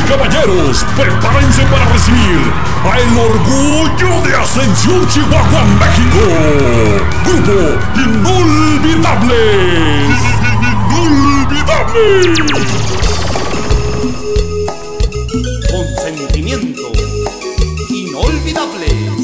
caballeros, prepárense para recibir a el orgullo de Ascensión, Chihuahua, México. Grupo Inolvidables. Inolvidables. Con sentimiento, Inolvidables.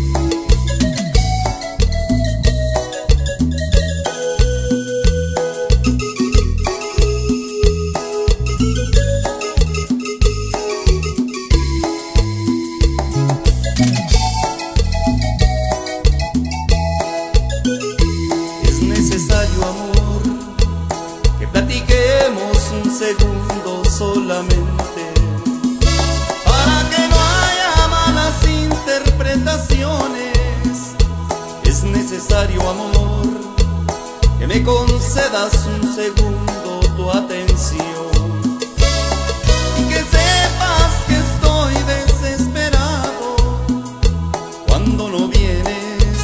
Es necesario, amor, que platiquemos un segundo solamente, para que no haya malas interpretaciones. Es necesario, amor, que me concedas un segundo tu atención, y que sepas que estoy desesperado cuando no vienes,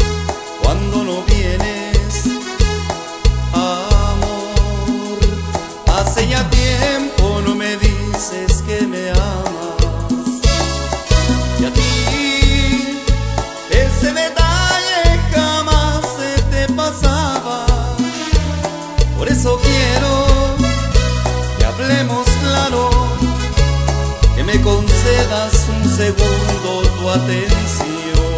amor. Hace ya tiempo no me dices que me amas, y a ti ese detalle jamás se te pasaba. Por eso quiero que hablemos claro, que me concedas un segundo tu atención.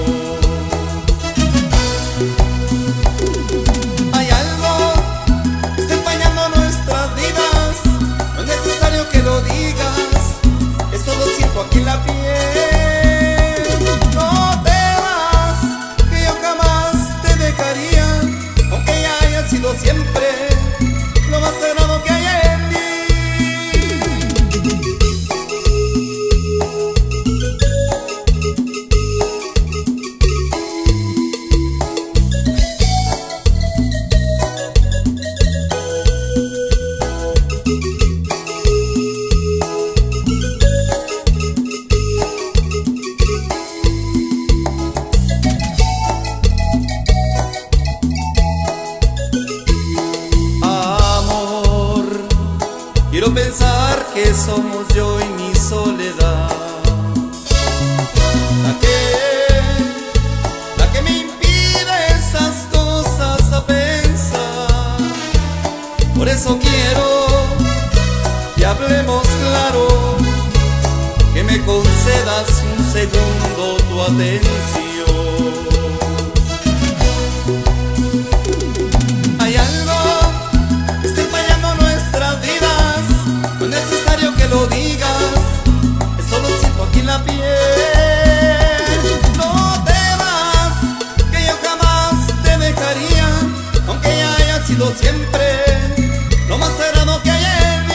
Hay algo que está empañando nuestras vidas, no es necesario que lo digas, eso lo siento aquí en la piel. No temas que yo jamás te dejaría, aunque ya haya sido siempre lo más sagrado que hay en mí. Quiero pensar que somos yo y mi soledad la que me impide esas cosas a pensar. Por eso quiero que hablemos claro, que me concedas un segundo tu atención. Hay algo que está empañando nuestras vidas, no es necesario que lo digas, eso lo siento aquí en la piel. No temas que yo jamás te dejaría, aunque ya haya sido siempre lo más sagrado que hay en mí.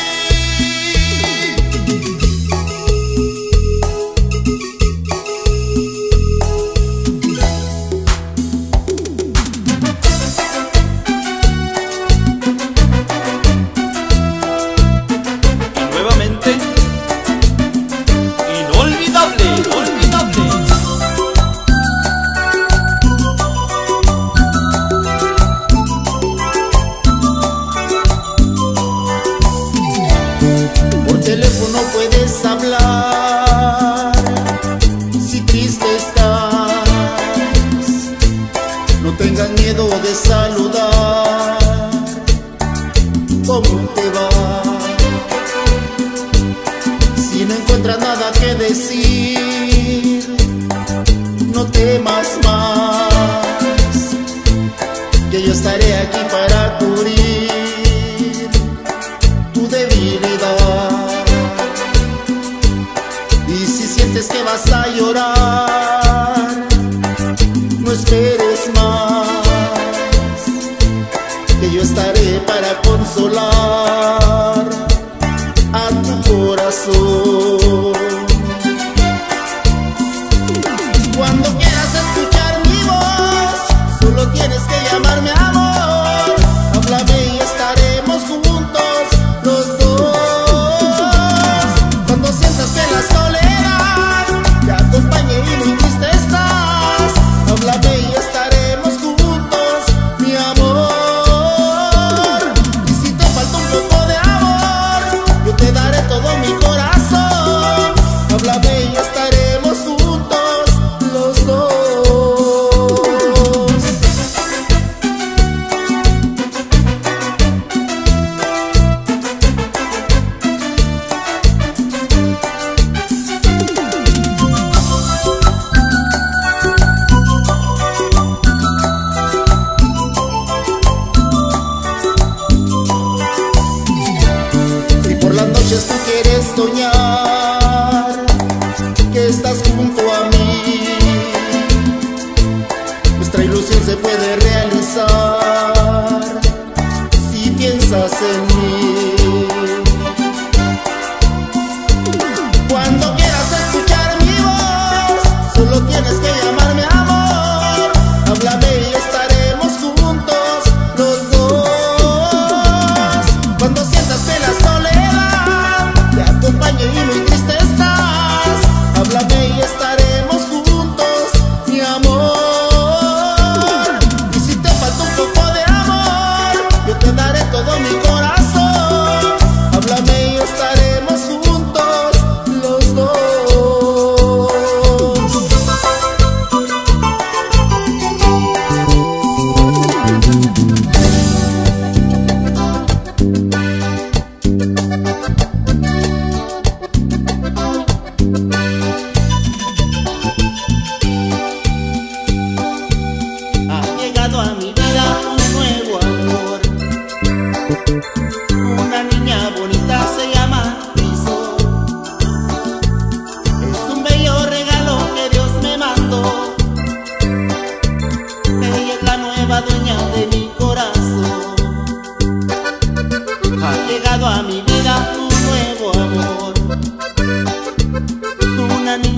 Teléfono puedes hablar, si triste estás, no tengas miedo de saludar. ¿Cómo te va? Si no encuentras nada que decir, no temas más, que yo estaré aquí para cubrir tu debilidad. Y si sientes que vas a llorar, no esperes más, que yo estaré para consolar a tu corazón. Cuando quieras escuchar mi voz, solo tienes que llamarme amor. Háblame y estaremos juntos los dos. Cuando sientas que la soledad te acompañe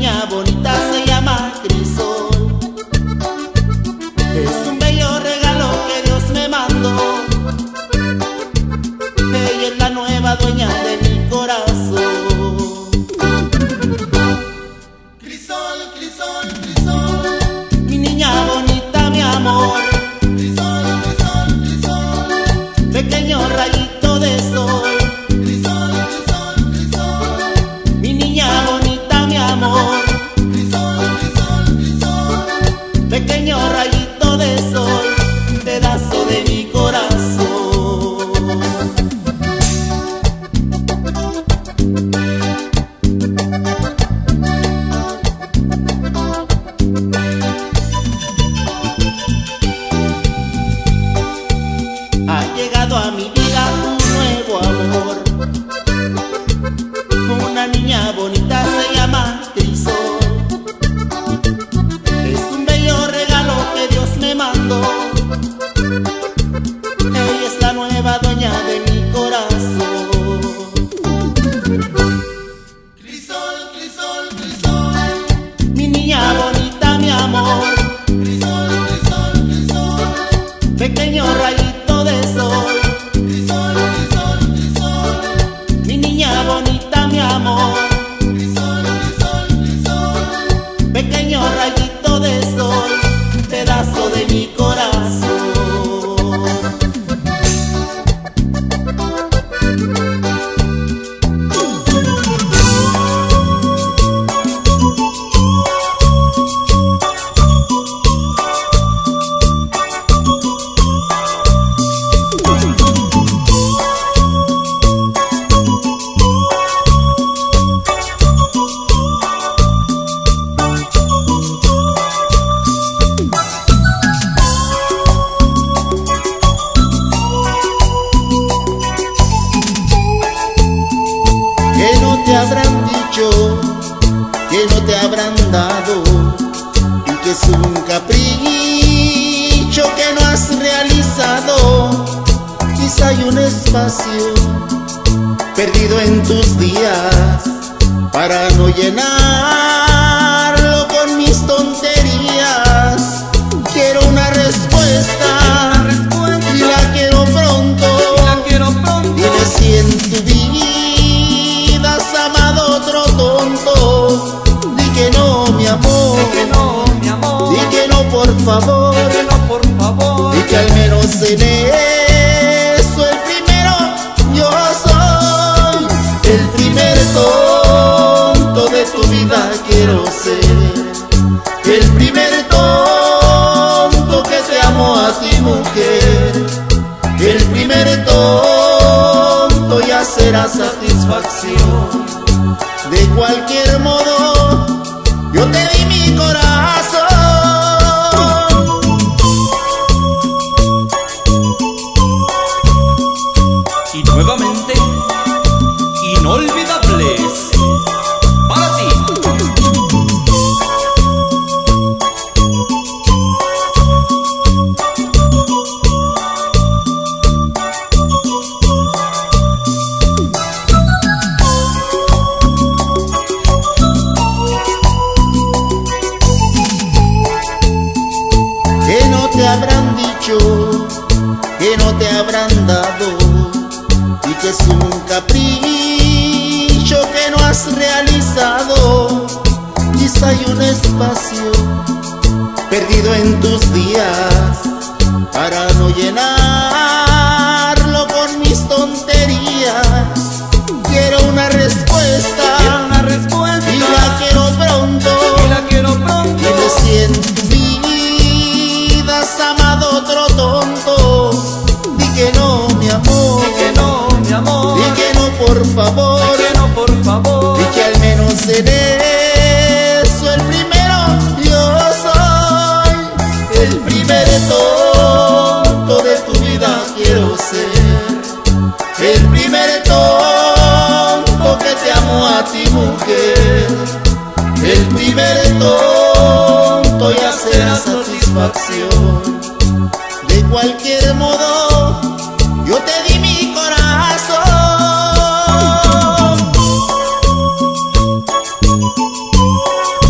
niña bonita se llama Crisol. Es un bello regalo que Dios me mandó. Ella es la nueva dueña de mi corazón. Crisol, Crisol, Crisol, Mi niña bonita, mi amor. Crisol, Crisol, Crisol, Pequeño rayito de sol. Crisol, Crisol, Crisol, Mi niña bonita, mi amor. Crisol, Crisol, Crisol, Pequeño rayito de sol, pedazo de mi corazón. Ha llegado a mi vida un nuevo amor. Una niña bonita se llama Crisol. Es un bello regalo que Dios me mandó. Ella es la nueva dueña de mi corazón. Crisol, Crisol, Crisol, Mi niña bonita, mi amor. Crisol, Crisol, Crisol, Pequeño rayito de sol. Crisol, Crisol, Crisol, Mi niña bonita, mi amor. Crisol, Crisol, Crisol, Pequeño rayito de sol, pedazo de mi corazón. Que no te habrán dicho, que no te habrán dado, y que es un capricho que no has realizado. Quizá hay un espacio perdido en tus días para no llenarlo con mis tonterías. Quiero una respuesta y la quiero pronto. Dime si en tu vida has amado otro tonto. Di que no, mi amor. Di que no, por favor. Di que al menos en eso el primero yo soy. El primer tonto de tu vida quiero ser. El primer tonto que te amo a ti, mujer. El primer tonto ya será satisfacción. De cualquier modo, yo te di mi corazón. Y nuevamente, inolvidables para ti. Que no te habrán dicho, que no te habrán dado, y que es un capricho que no has realizado. Quizá hay un espacio perdido en tus días para no llenarlo con mis tonterías. Quiero una respuesta y la quiero pronto. Dime si en tu vida has amado otro tonto. Di que no, mi amor. Di que no, por favor. Di que al menos en eso el primero yo soy. El primer tonto de tu vida quiero ser. El primer tonto que te amo a ti, mujer. El primer tonto ya será satisfacción. De cualquier modo, yo te di mi corazón.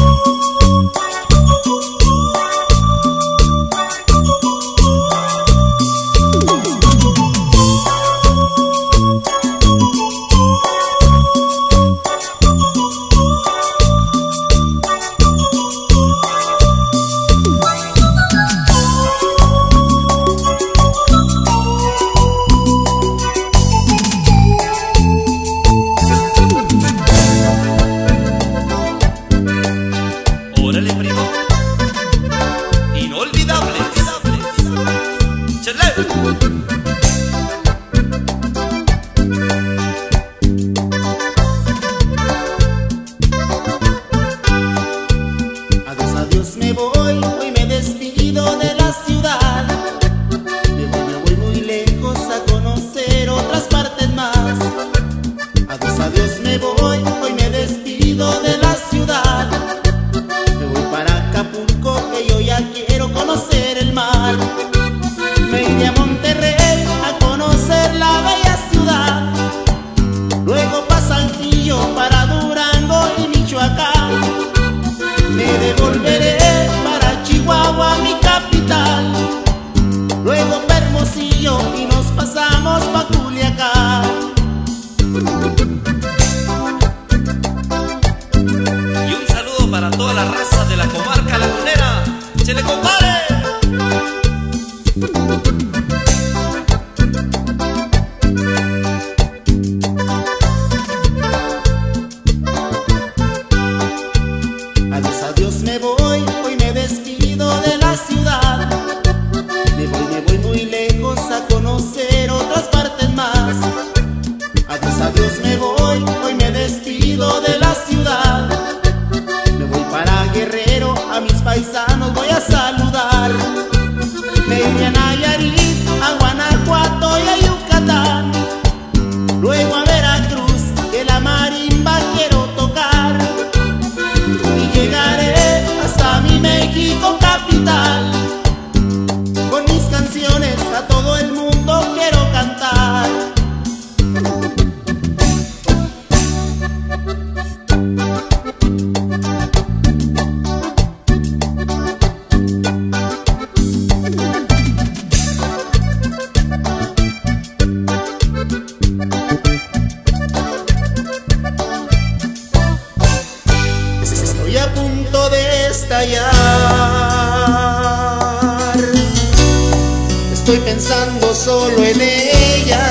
hallar. Estoy pensando solo en ella.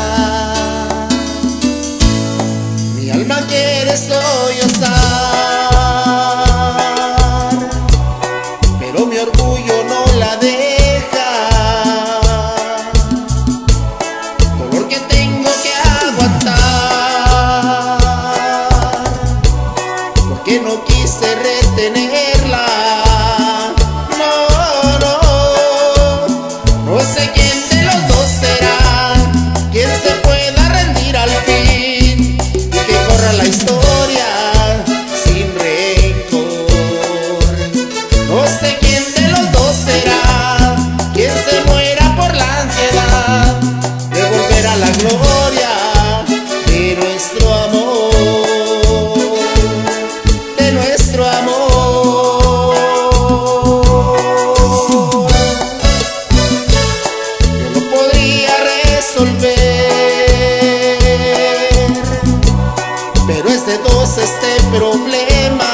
Mi alma quiere sollozar, pero mi orgullo no la deja. Dolor que tengo que aguantar, porque no quise retenerla. No sé quién de los dos será quien se pueda rendir al fin y que corra la historia sin rencor. No sé quién de los dos será quien se muera por la ansiedad de volver a la gloria de nuestro amor, de nuestro amor. Yo lo podría resolver, pero es de dos este problema,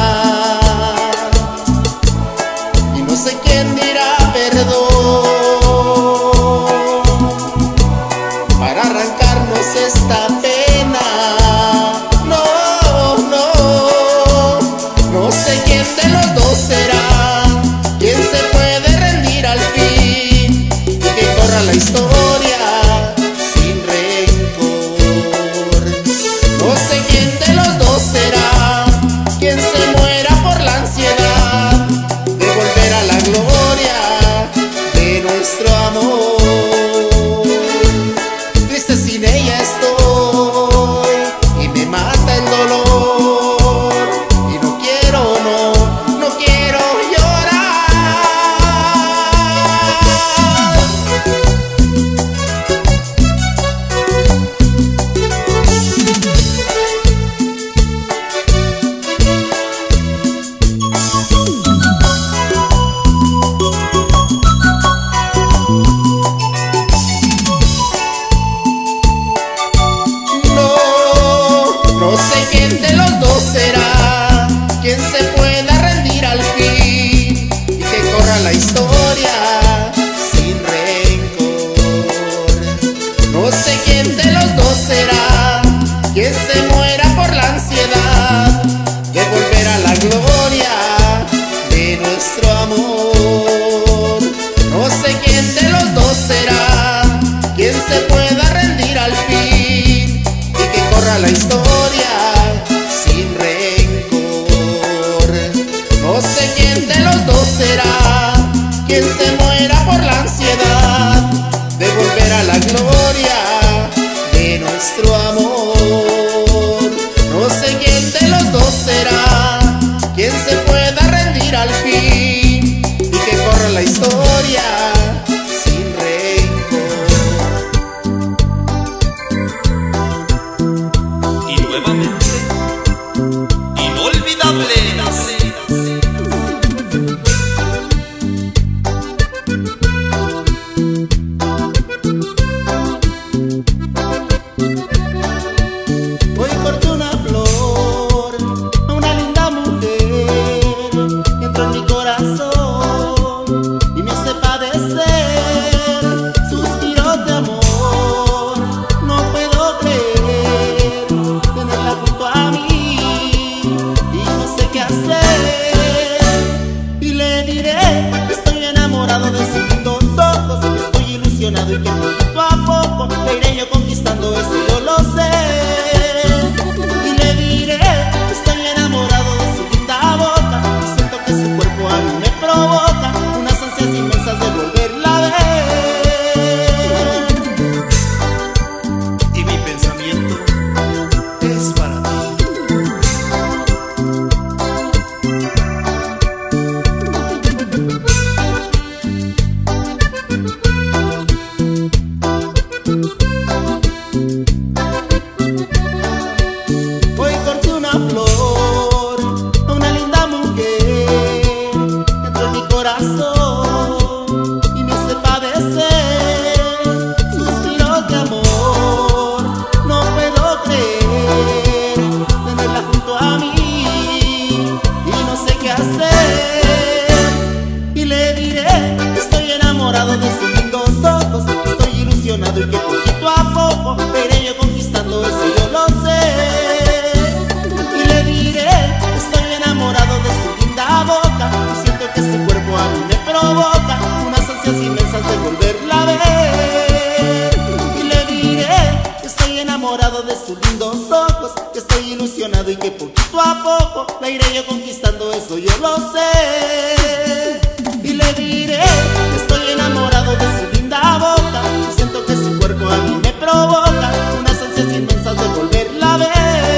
y no sé quién dirá perdón para arrancarnos esta pena. No sé quién de los dos será quien se puede rendir al fin y que corra la historia sin rencor. No sé quién de los dos será quien se muera por la ansiedad de volver a la gloria de nuestro amor. Triste sin ella estoy y me mata el dolor, y no quiero, no quiero llorar. No sé quién de los dos será quien se pueda rendir al fin y que corra la historia sin rencor. No sé quién de los dos será quien se muera por la ansiedad de volver a la gloria de nuestro amor. No sé quién de los dos será quien se pueda rendir al fin y que corra la historia sin rencor. No sé quién de los dos será quien se muera por la ansiedad de volver a la gloria de nuestro amor. No sé quién de los dos será quien se pueda rendir al fin y que corra la historia sin rencor. Y nuevamente lindos ojos, que estoy ilusionado y que poquito a poco la iré yo conquistando, eso yo lo sé. Y le diré que estoy enamorado de su linda boca, y siento que su cuerpo a mí me provoca unas ansias inmensas de volverla a ver.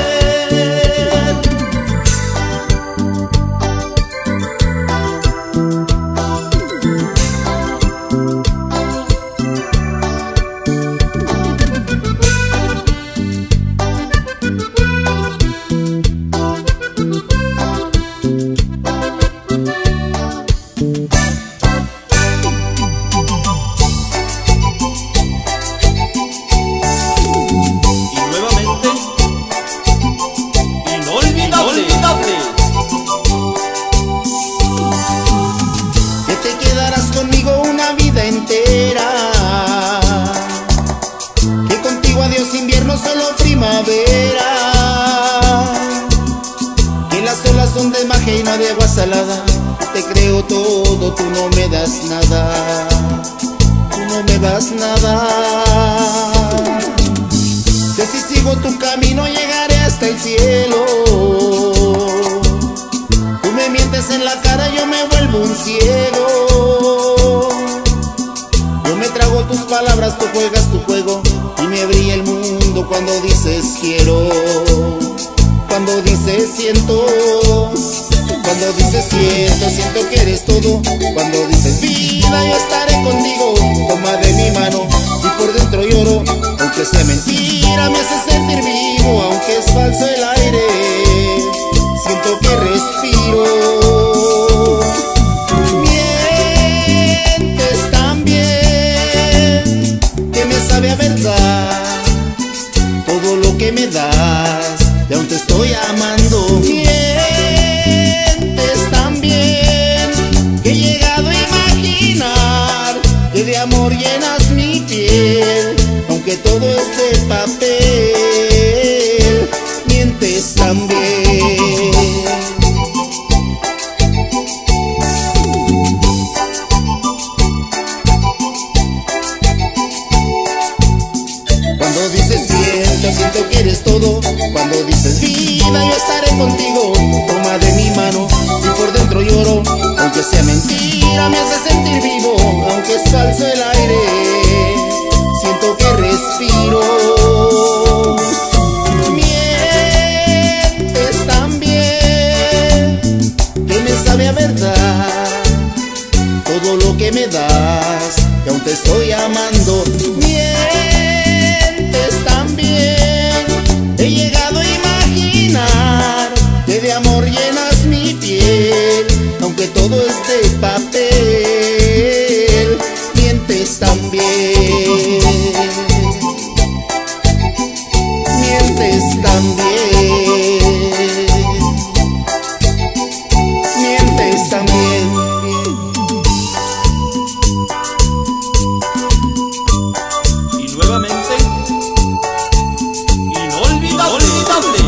Solo primavera, que las olas son de magia y no de agua salada. Te creo todo, tú no me das nada, tú no me das nada. Que si sigo tu camino llegaré hasta el cielo. Tú me mientes en la cara, yo me vuelvo un ciego. Yo me trago tus palabras, tú juegas tu juego y me brilla el mundo cuando dices quiero, cuando dices siento, cuando dices siento que eres todo, cuando dices vida yo estaré contigo, toma de mi mano y por dentro lloro, aunque sea mentira me hace sentir vivo, aunque es falso el aire, siento que respiro. Mientes tan bien que me sabe a verdad todo lo que me das, y aún te estoy amando. Mientes tan bien que he llegado a imaginar que de amor llenas mi piel, aunque todo es de papel. Mientes tan bien. Cuando dices siento que eres todo, cuando dices vida yo estaré contigo, toma de mi mano y por dentro lloro, aunque sea mentira me hace sentir vivo, aunque es falso el aire, siento que respiro. Mientes tan bien que me sabe a verdad todo lo que me das, y aún te estoy amando. Mientes tan bien, he llegado a imaginar que de amor llenas mi piel, aunque todo es de papel. Mientes tan bien, mientes tan bien, mientes tan bien. Nuevamente, inolvidable.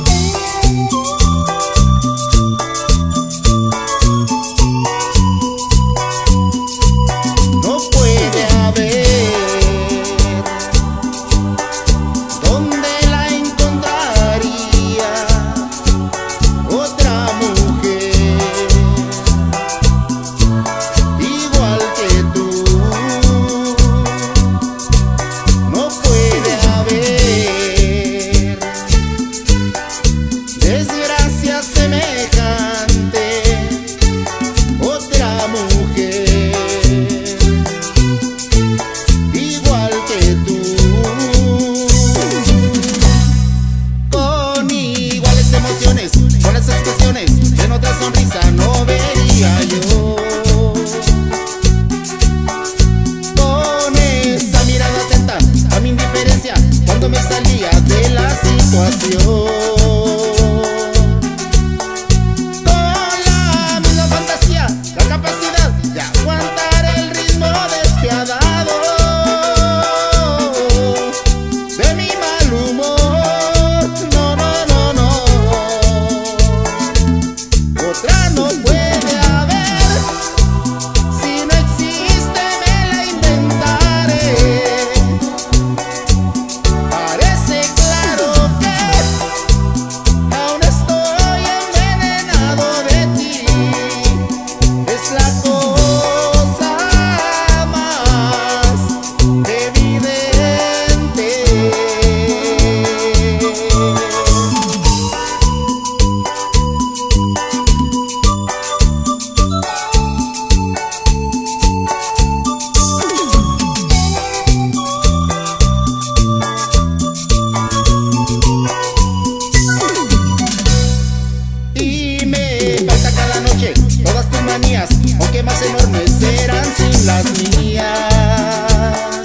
No puede haber donde la encontraría otra mujer igual que tú. No puede haber desgracia semejante otra mujer igual que tú, con iguales emociones, con las expresiones en otra sonrisa no vería yo, con esa mirada atenta a mi indiferencia cuando me salía de la situación, con la misma fantasía, la capacidad de aguantar el ritmo despiadado de mi mal humor. No, no, no, no, otra no puede haber, si no existe me la inventaré. Parece claro lágrimas enormes serán sin las mías.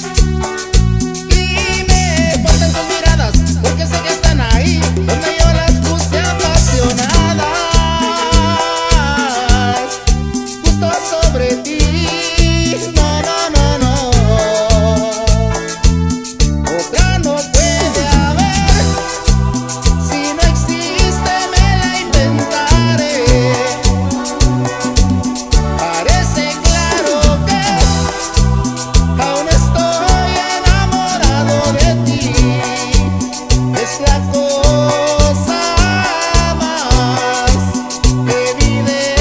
Y me faltan tus miradas, porque sé que están ahí, donde yo las puse apasionadas, justo sobre ti. No, no, no, no, otra no puede haber. Si no existe me la inventaré. Parece claro que aún estoy enamorado de ti. Es la cosa más evidente.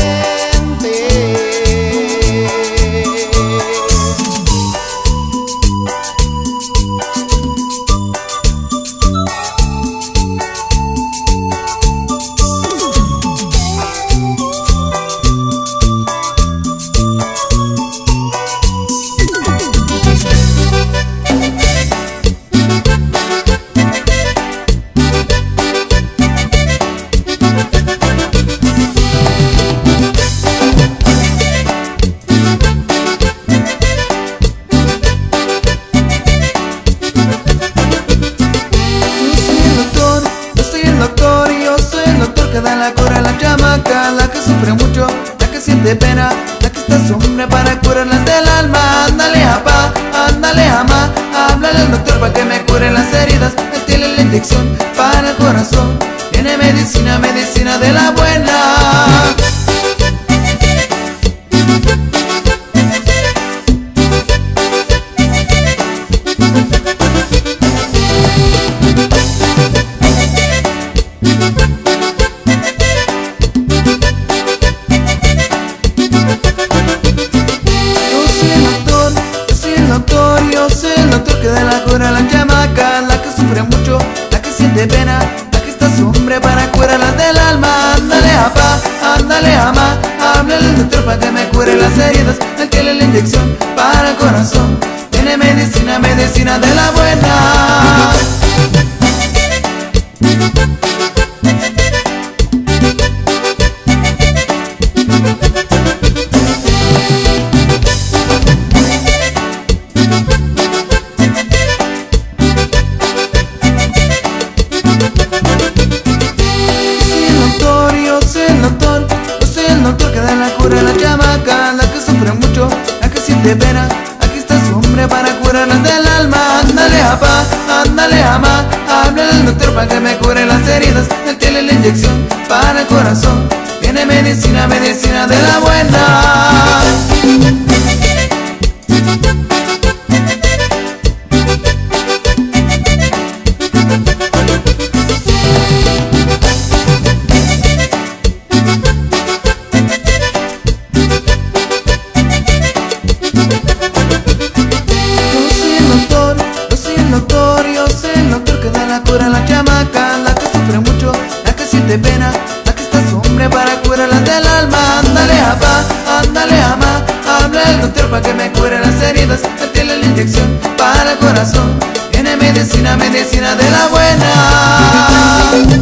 Que da la cura a la chamaca, la que sufre mucho, la que siente pena, la que está sombra para curarlas del alma. Ándale, apá, ándale, ama, háblale al doctor para que me cure las heridas. Métele la inyección para el corazón. Tiene medicina, medicina de la buena. Que da la cura a la chamaca, la que sufre mucho, la que siente pena, la que está sombra para curarlas del alma. Ándale, apá, ándale, ama, háblale al doctor para que me cure las heridas. Métele la inyección para el corazón. Tiene medicina, medicina de la buena. Que da la cura a la chamaca, la que sufre mucho, la que siente pena, aquí está su hombre para curarlas del alma. Ándale, apá, ándale, ama, háblale al doctor para que me cure las heridas. Métele la inyección para el corazón. Tiene medicina, medicina de la buena. Que da la cura a la chamaca, la que sufre mucho, la que siente pena, la que está sombra para curarlas del alma. Ándale, apá, ándale, ama, habla al doctor para que me cure las heridas. Métele la inyección para el corazón. Tiene medicina, medicina de la buena.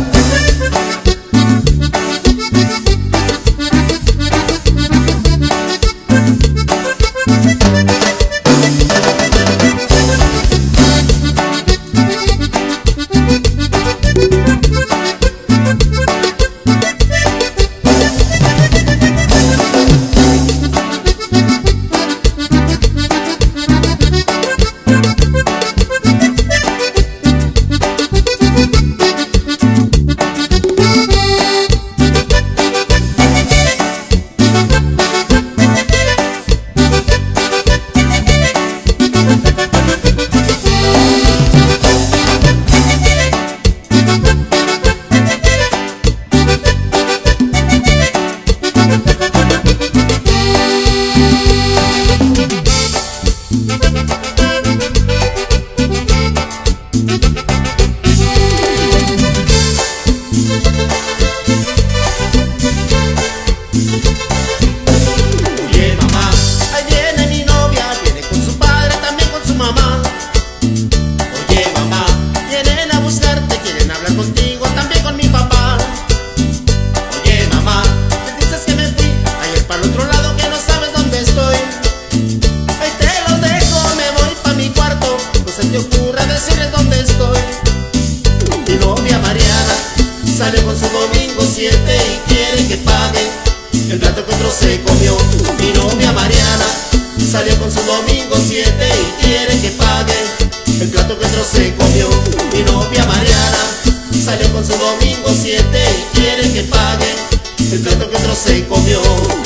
salió con su domingo 7 y quiere que pague el plato que otro se comió. Mi novia Mariana salió con su domingo 7 y quiere que pague el plato que otro se comió. Mi novia Mariana salió con su domingo 7 y quiere que pague el plato que otro se comió.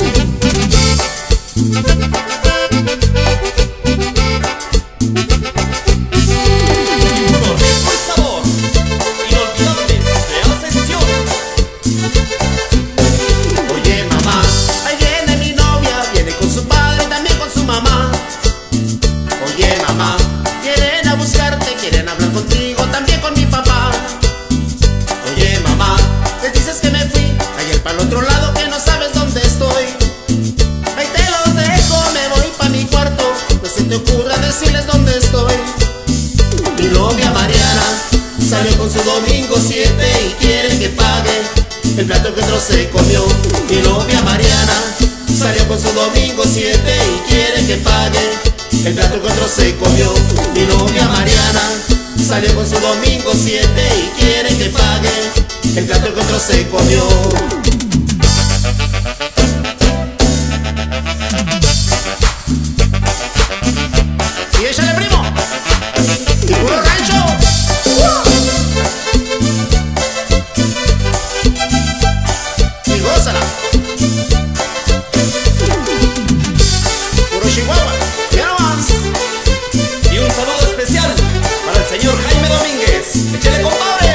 Decirles dónde estoy. Mi novia Mariana salió con su domingo 7 y quiere que pague el plato que otro se comió. Mi novia Mariana salió con su domingo 7 y quiere que pague el plato que otro se comió. Mi novia Mariana salió con su domingo 7 y quiere que pague el plato que otro se comió. Y échale, primo, y puro rancho. Y gózala. Puro Chihuahua. Ya no más. Y un saludo especial para el señor Jaime Domínguez. ¡Échale, compadre!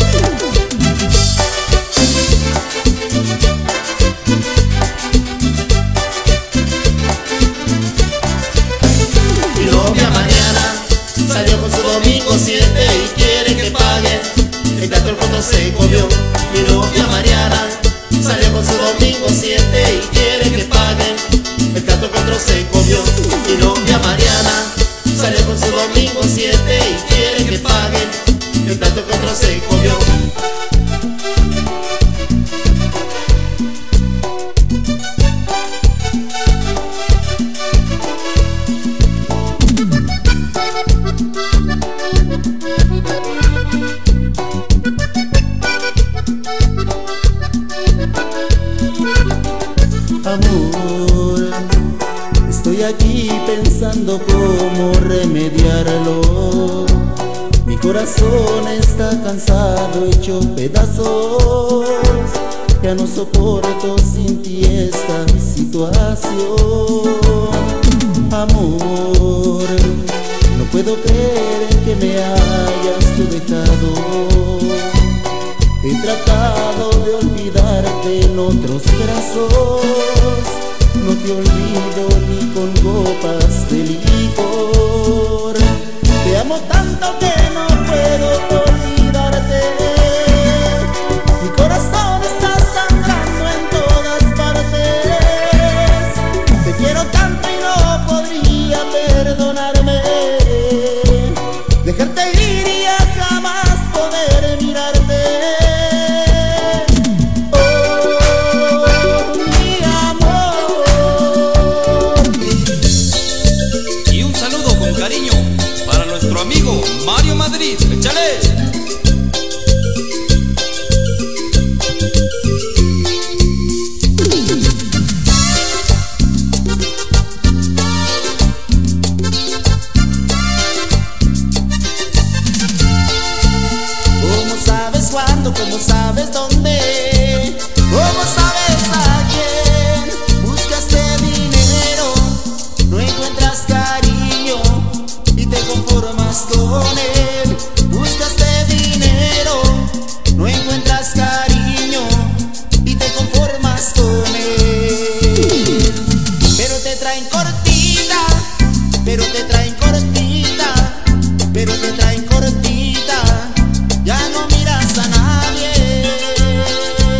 Mi novia Mariana salió con su domingo 7 y quiere que pague el plato que otro se comió. Mi novia Mariana salió con su domingo 7 y quiere que pague el plato que otro se comió. Mi novia Mariana salió con su domingo 7 y quiere que pague el plato que otro se comió. Amor, estoy aquí pensando cómo remediarlo. Mi corazón está cansado, hecho pedazos. Ya no soporto sin ti esta situación. Amor, no puedo creer que me hayas tú dejado. He tratado de olvidarte en otros brazos. No te olvido ni con copas de licor. Te amo tanto que no puedo olvidarte. Mi corazón está sangrando en todas partes. Te quiero tanto y no podría perdonarme. Dejarte ir y a jamás poder mirarte. Cariño para nuestro amigo Mario Madrid. ¡Échale! ¿Cómo sabes cuándo? ¿Cómo sabes dónde? ¿Cómo sabes a quién? Buscaste dinero, no encuentras cariño y te conformas con él. Buscaste dinero, no encuentras cariño y te conformas con él. Pero te traen cortita, pero te traen cortita, pero te traen cortita. Ya no miras a nadie.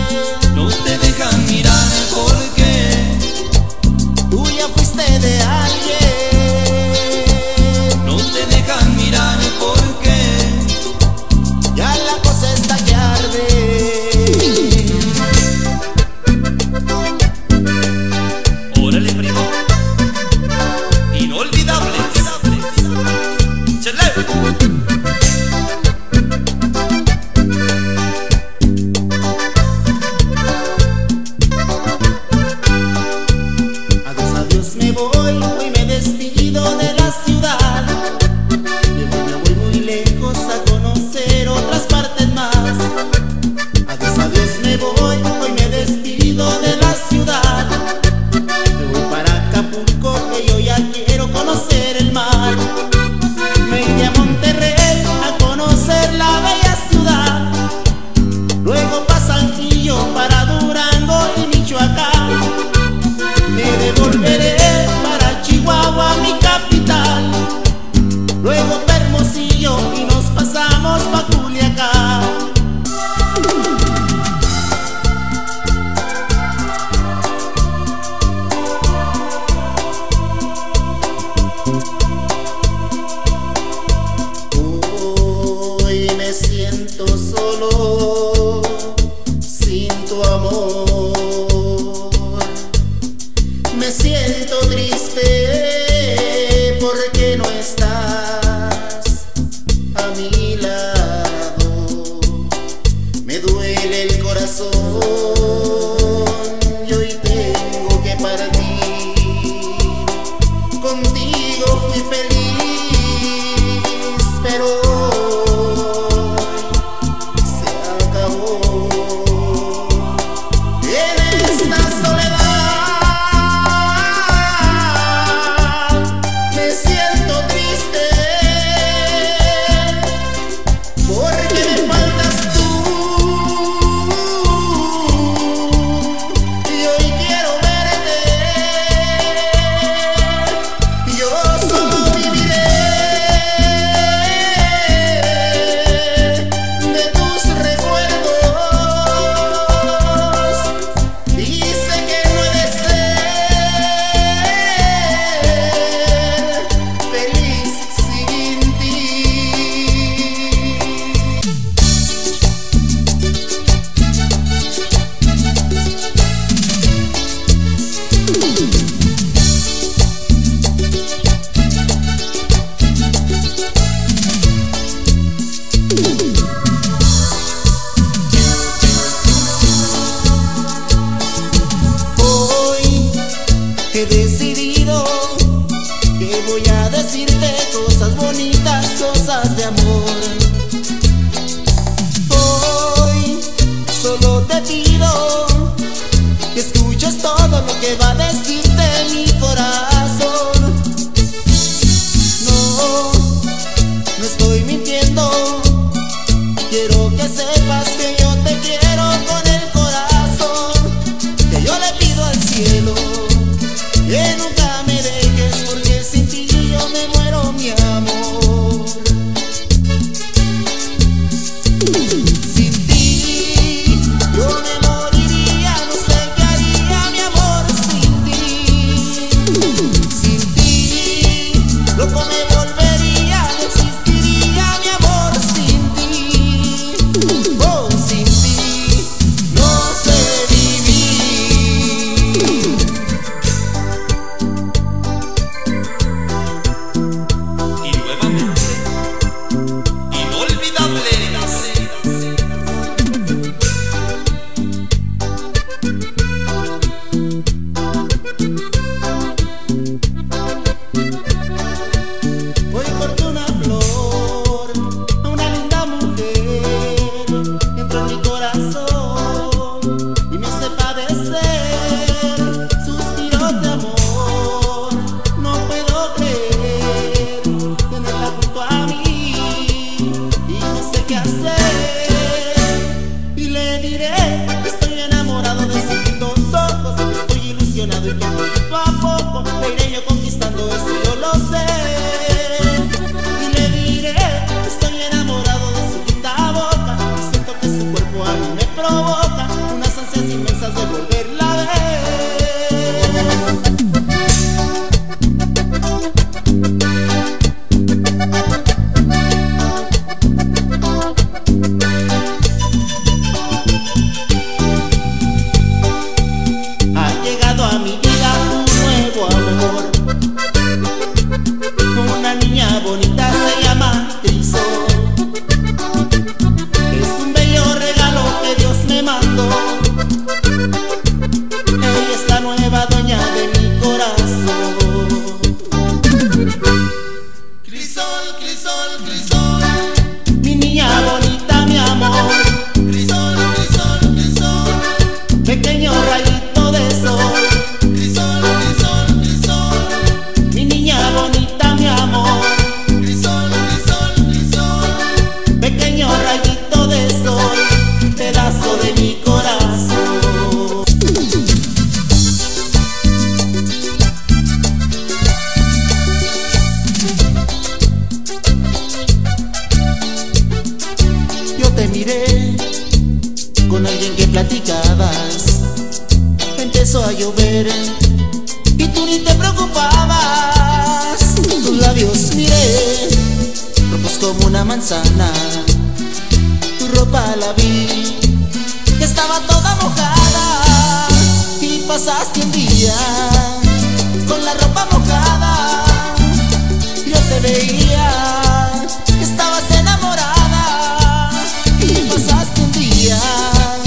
duele el corazón y hoy tengo que partir. Contigo fui feliz, pero se acabó. En esta soledad me siento triste, porque me faltas tú y hoy quiero verte. Yo solo viviré de tus recuerdos y sé que no he de ser feliz sin ti. Hoy he decidido que voy a decirte cosas bonitas, cosas de amor. Hoy solo te pido que escuches todo lo que va a decirte mi corazón. No, no estoy mintiendo. Quiero que sepas que yo te quiero con el corazón, que yo le pido al cielo que nunca me dejes, porque sin ti yo me muero, mi amor. Sin ti yo me moriría, no sé qué haría, mi amor, sin ti. Sin ti loco me volvería, no existiría, mi amor, sin ti. Oh, sin ti no sé vivir. Y nuevamente, inolvidable. Hoy corté una flor a una linda mujer, entró en mi corazón y me hace padecer suspiros de amor. No puedo creer tenerla junto a mí y no sé qué hacer. Y le diré que estoy enamorado de sus lindos ojos, que estoy ilusionado y que poquito a poco me iré yo conquistando, eso yo lo sé. Y le diré que estoy enamorado de su linda boca y siento que su cuerpo a mí me provoca unas ansias inmensas de volverla a ver. Ha llegado a mi vida un nuevo amor, una niña bonita, se llama Crisol. Es un bello regalo que Dios me mandó. Ella es la nueva dueña de mi corazón. Crisol, Crisol, Crisol, mi niña bonita, mi amor. Crisol, Crisol, Crisol, pequeño rayito de sol. Crisol, Crisol, Crisol, mi niña bonita, mi amor. Crisol, Crisol, Crisol, pequeño rayito de sol, pedazo de mi corazón. Yo te miré con alguien que platicabas, empezó a llover y tú ni te preocupabas. Tus labios miré, rojos como una manzana, tu ropa la vi, que estaba toda mojada, y pasaste un día con la ropa mojada. Yo te veía, que estabas enamorada, y pasaste un día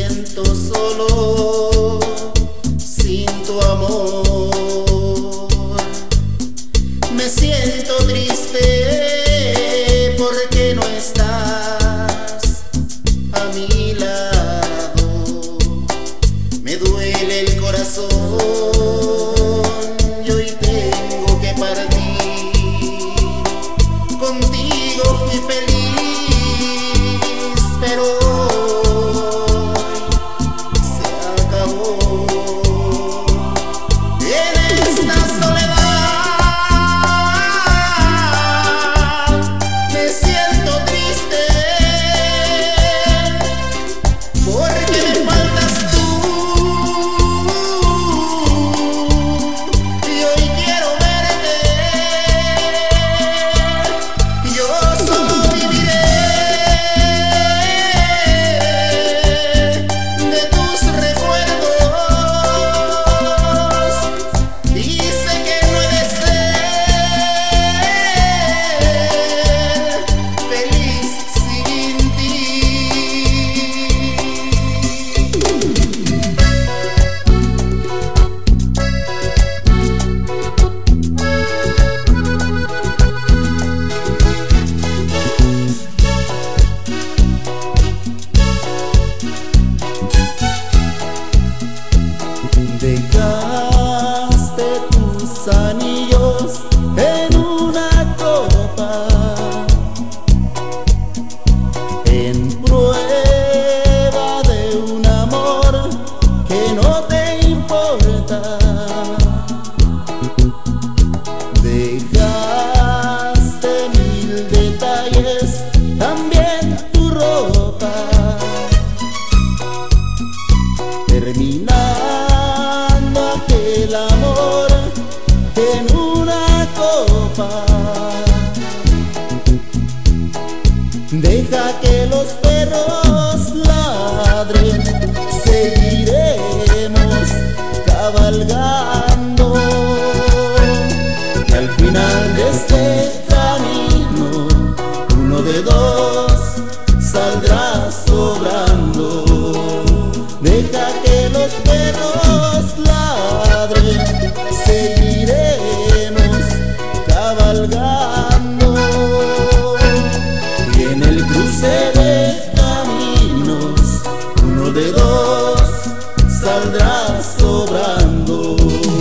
siento solo sin tu amor. Me siento triste porque no estás a mi lado. Me duele el corazón y hoy tengo que partir. Contigo fui feliz, pero dejaste tus anillos en una copa, en prueba de un amor que no te importa. Dejaste mil detalles, también tu ropa, terminando aquel amor en una copa. Deja que los perros ladren, seguiremos cabalgando, y al final de este camino uno de dos saldrá sobrando. Deja que los perros ladren, seguiremos cabalgando, y en el cruce de caminos uno de dos saldrá sobrando.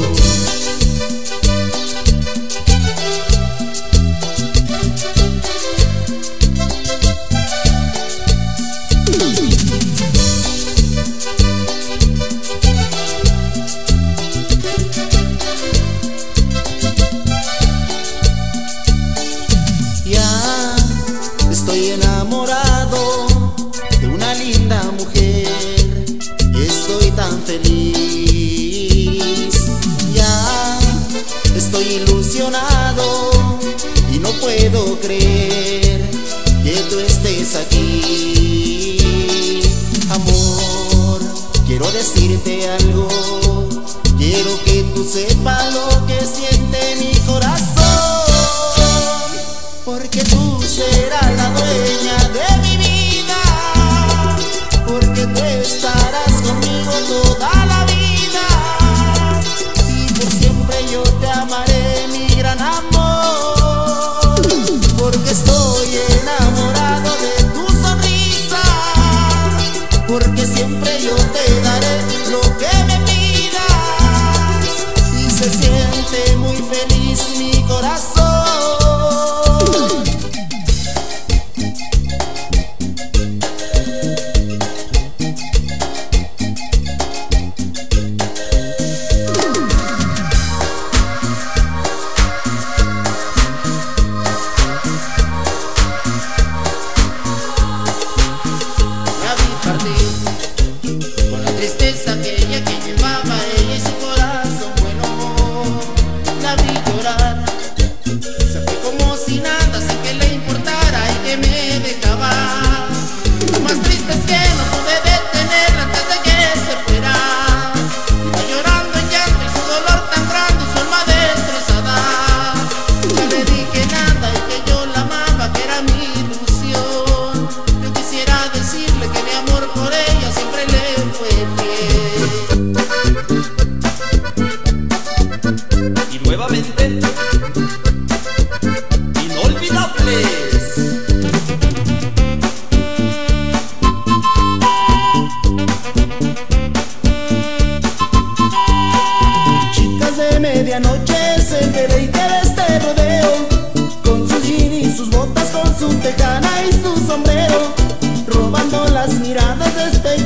Estoy enamorado de una linda mujer, estoy tan feliz. Ya estoy ilusionado y no puedo creer que tú estés aquí. Amor, quiero decirte algo, quiero que tú sepas lo que siente mi corazón, porque tú serás la dueña de mi vida, porque tú estarás conmigo toda la vida, y por siempre yo te amaré, mi gran amor, porque estoy enamorado de tu sonrisa, porque siempre yo te daré lo que me pidas, y se siente muy feliz mi corazón.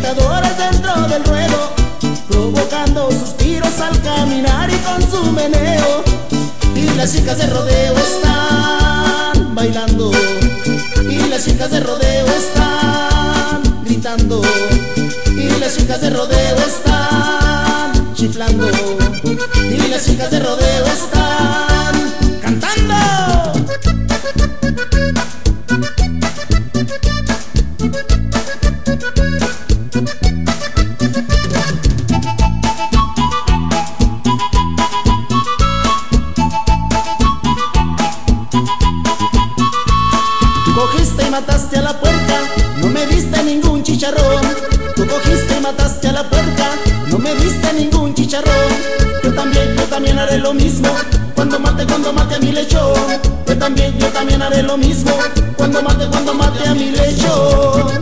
espectadores dentro del ruedo, provocando suspiros al caminar y con su meneo. Y las chicas de rodeo están bailando, y las chicas de rodeo están gritando, y las chicas de rodeo están chiflando, y las chicas de rodeo están cantando. Cogiste y mataste a la puerca, no me diste ningún chicharrón. Tú cogiste y mataste a la puerca, no me diste ningún chicharrón. Yo también haré lo mismo cuando mate a mi lechón. Yo también haré lo mismo cuando mate a mi lechón.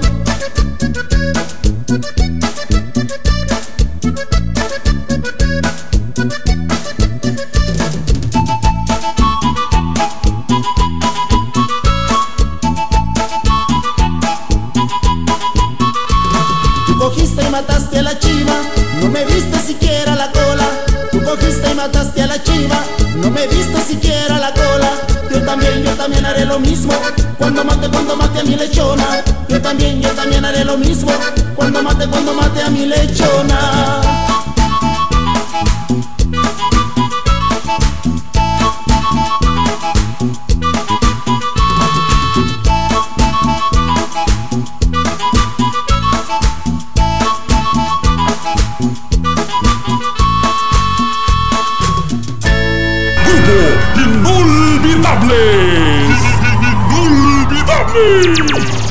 Cogiste y mataste a la chiva, no me viste siquiera la cola. Tú cogiste y mataste a la chiva, no me viste siquiera la cola. Yo también haré lo mismo cuando mate a mi lechona. Yo también haré lo mismo cuando mate a mi lechona. Inolvidables.